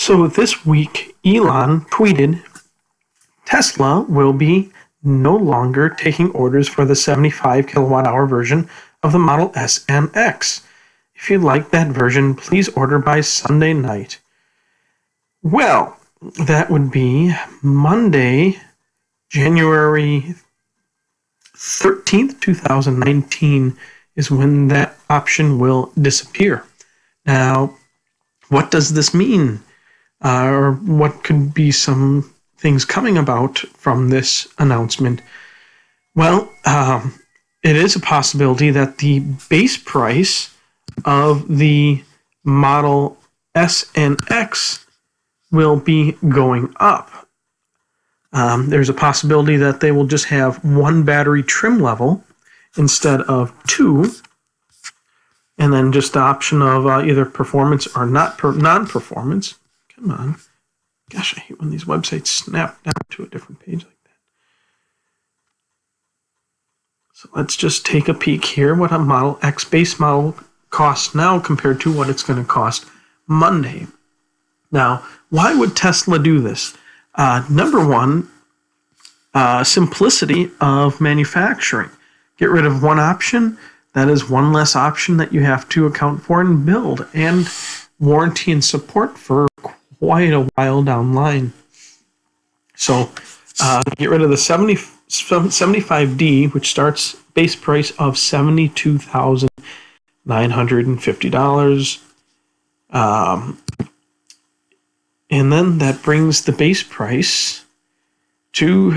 So this week, Elon tweeted, Tesla will be no longer taking orders for the 75 kilowatt hour version of the Model S and X. If you'd like that version, please order by Sunday night. Well, that would be Monday, January 13th, 2019 is when that option will disappear. Now, what does this mean? Or what could be some things coming about from this announcement? Well, it is a possibility that the base price of the Model S and X will be going up. There's a possibility that they will just have one battery trim level instead of two, and then just the option of either performance or non-performance. Come on. Gosh, I hate when these websites snap down to a different page like that. So let's just take a peek here what a Model X base model costs now compared to what it's going to cost Monday. Now, why would Tesla do this? Number one, simplicity of manufacturing. Get rid of one option. That is one less option that you have to account for and build, and warranty and support for quite a while down the line. So get rid of the 75D, which starts base price of $72,950. And then that brings the base price to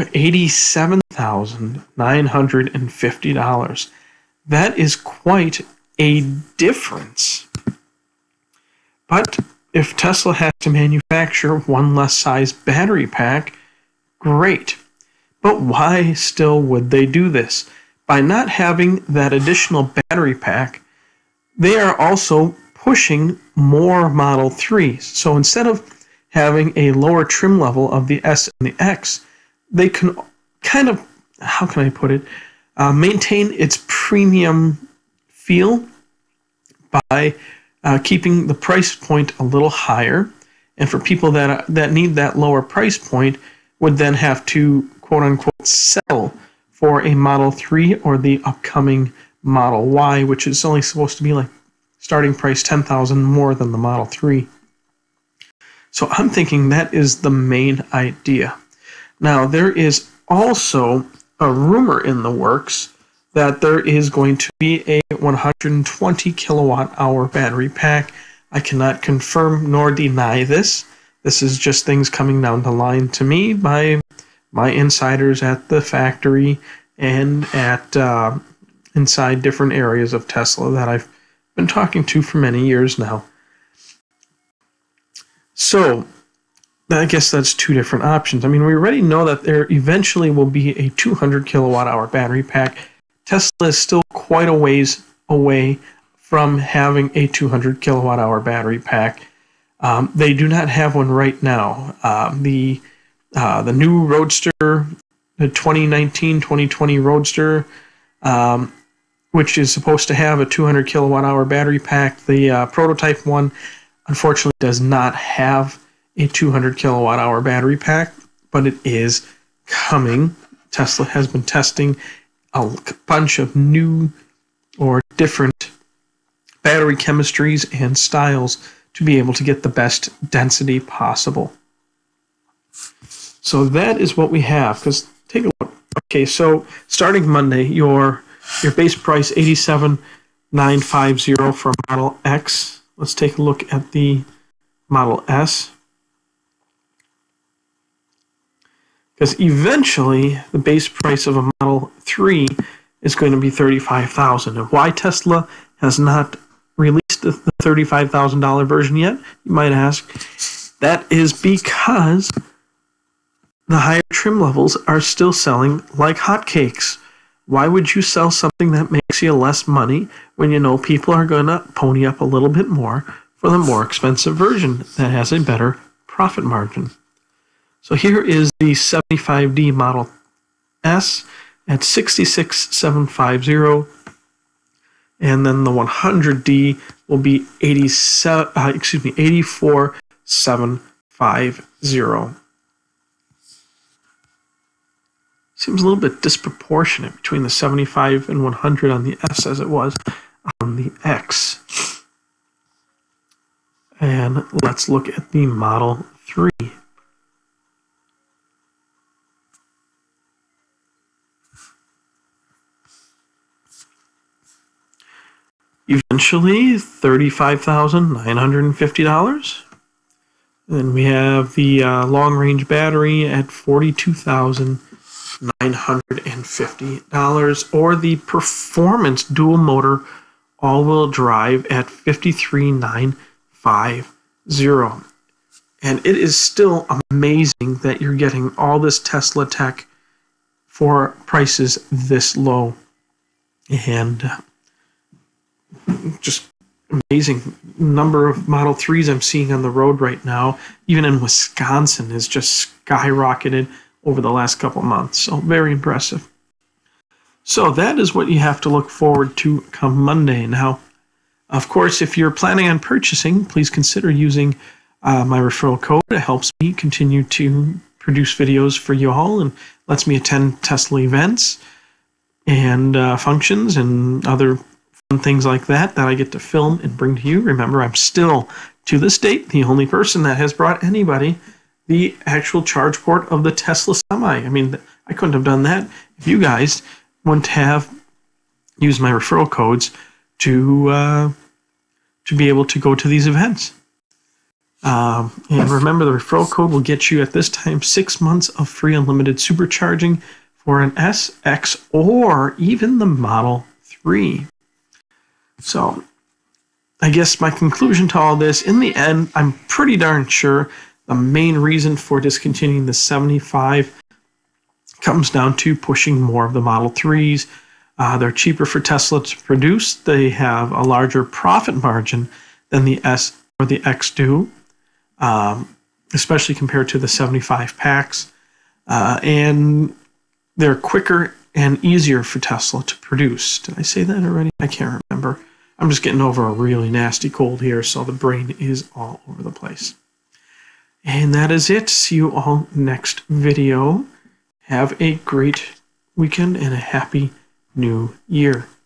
$87,950. That is quite a difference. But if Tesla has to manufacture one less size battery pack, great. But why still would they do this? By not having that additional battery pack, they are also pushing more Model 3s. So instead of having a lower trim level of the S and the X, they can kind of, how can I put it, maintain its premium feel by keeping the price point a little higher. And for people that need that lower price point would then have to, quote unquote, settle for a Model 3 or the upcoming Model Y, which is only supposed to be like starting price $10,000 more than the Model 3. So I'm thinking that is the main idea. Now, there is also a rumor in the works that there is going to be a 120 kilowatt hour battery pack. I cannot confirm nor deny this. This is just things coming down the line to me by my insiders at the factory and at inside different areas of Tesla that I've been talking to for many years now. So I guess that's two different options. I mean, we already know that there eventually will be a 200 kilowatt hour battery pack. Tesla is still quite a ways away from having a 200 kilowatt hour battery pack. They do not have one right now. The new Roadster, the 2019-2020 Roadster, which is supposed to have a 200 kilowatt hour battery pack, the prototype one, unfortunately does not have a 200 kilowatt hour battery pack, but it is coming. Tesla has been testing a bunch of new or different battery chemistries and styles to be able to get the best density possible. So that is what we have. Because take a look. Okay, so starting Monday, your base price $87,950 for Model X. Let's take a look at the Model S. Because eventually, the base price of a Model 3 is going to be $35,000. And why Tesla has not released the $35,000 version yet, you might ask. That is because the higher trim levels are still selling like hotcakes. Why would you sell something that makes you less money when you know people are going to pony up a little bit more for the more expensive version that has a better profit margin? So here is the 75D Model S at $66,750, and then the 100D will be $84,750. Seems a little bit disproportionate between the 75 and 100 on the S as it was on the X. And let's look at the Model 3. Eventually, $35,950. Then we have the long-range battery at $42,950, or the performance dual motor all-wheel drive at $53,950. And it is still amazing that you're getting all this Tesla tech for prices this low. And just amazing number of Model 3s I'm seeing on the road right now, even in Wisconsin, is just skyrocketed over the last couple months. So very impressive. So that is what you have to look forward to come Monday. Now, of course, if you're planning on purchasing, please consider using my referral code. It helps me continue to produce videos for you all and lets me attend Tesla events and functions and other things like that I get to film and bring to you. Remember, I'm still, to this date, the only person that has brought anybody the actual charge port of the Tesla Semi. I mean, I couldn't have done that if you guys wouldn't have used my referral codes to be able to go to these events. And remember, the referral code will get you, at this time, 6 months of free unlimited supercharging for an S, X, or even the Model 3. So, I guess my conclusion to all this, in the end, I'm pretty darn sure the main reason for discontinuing the 75 comes down to pushing more of the Model 3s. They're cheaper for Tesla to produce. They have a larger profit margin than the S or the X do, especially compared to the 75 packs. And they're quicker and easier for Tesla to produce. Did I say that already? I can't remember. I'm just getting over a really nasty cold here, so the brain is all over the place. And that is it. See you all next video. Have a great weekend and a happy new year.